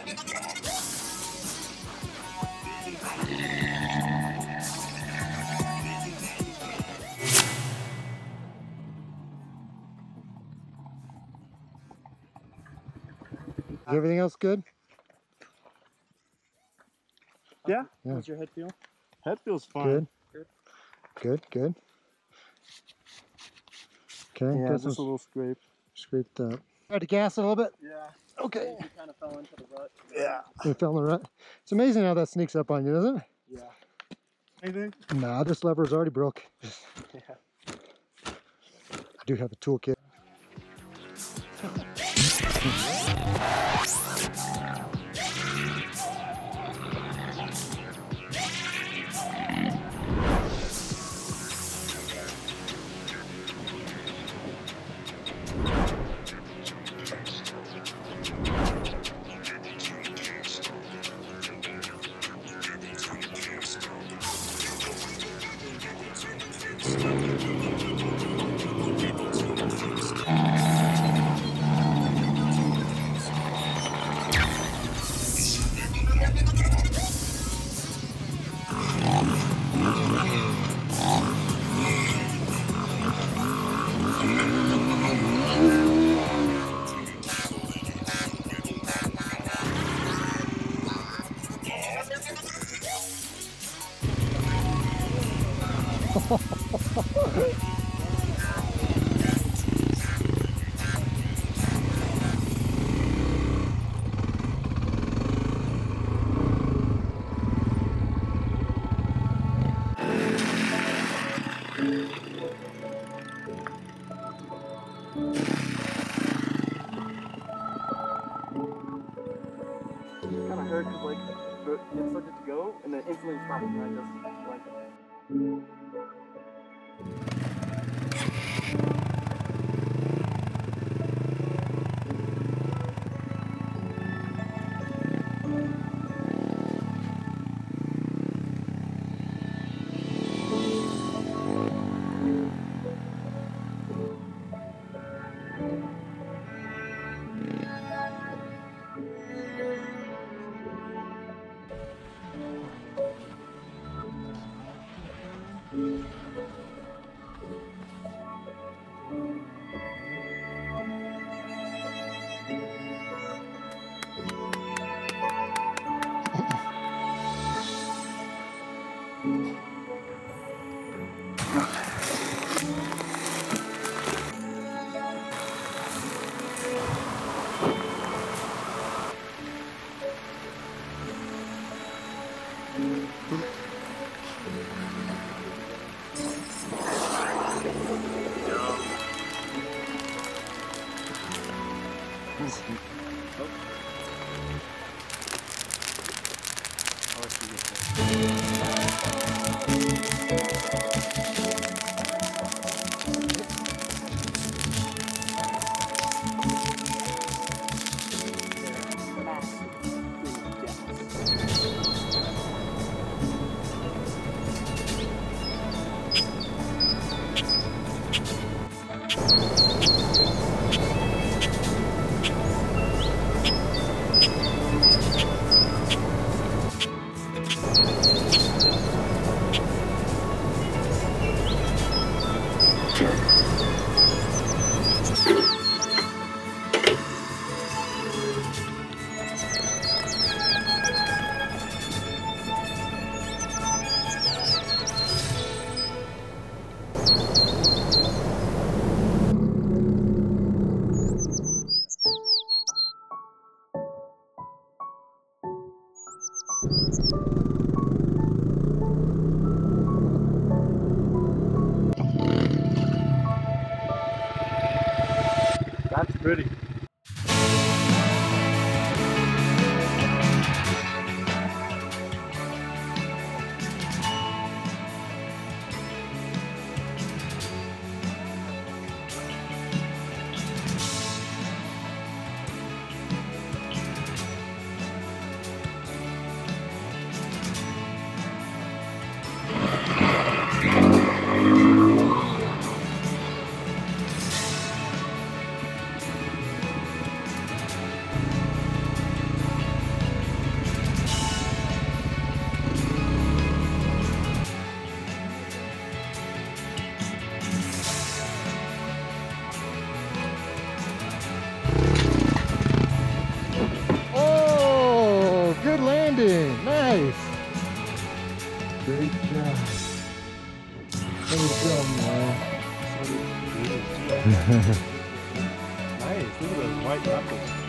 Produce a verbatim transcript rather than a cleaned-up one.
Is everything else good? Yeah. Yeah. How's your head feel? Head feels fine. Good. Good. Good, good. Okay, Yeah, got just some a little scrape. scraped up. Tried to gas it a little bit? Yeah. Okay. You kind of fell into the rut. Yeah. You fell in the rut. It's amazing how that sneaks up on you, doesn't it? Yeah. Anything? Nah, this lever's already broke. Yeah. I do have a toolkit. Kind of hurt because like it started to go and then instantly stopped and I just like. That's pretty. Nice. Great job. Way to go, man. Nice. Look at those white knuckles.